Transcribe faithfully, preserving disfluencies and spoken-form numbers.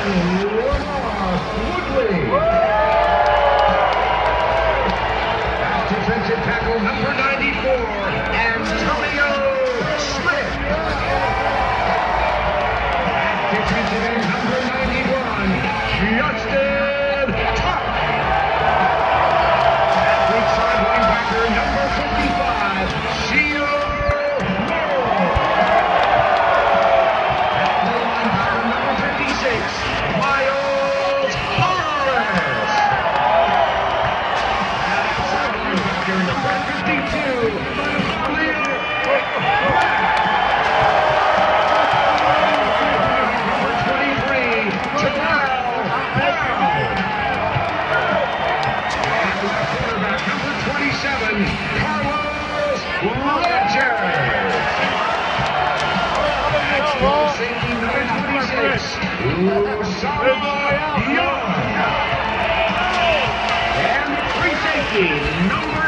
Woodley. Back defensive tackle number ninety-four, Antonio Smith. Back defensive end number ninety-one, Justin Tuck. Weak side linebacker number fifty-five, Sheil Moore. Middle linebacker number fifty-six, Miles Harris. Outside linebacker number fifty-two, Khalil Mack. Number twenty-three, Terrell Brown. And left quarterback number twenty-seven, Carlos Rogers. That's safety number twenty-six, Usama Young. And free safety number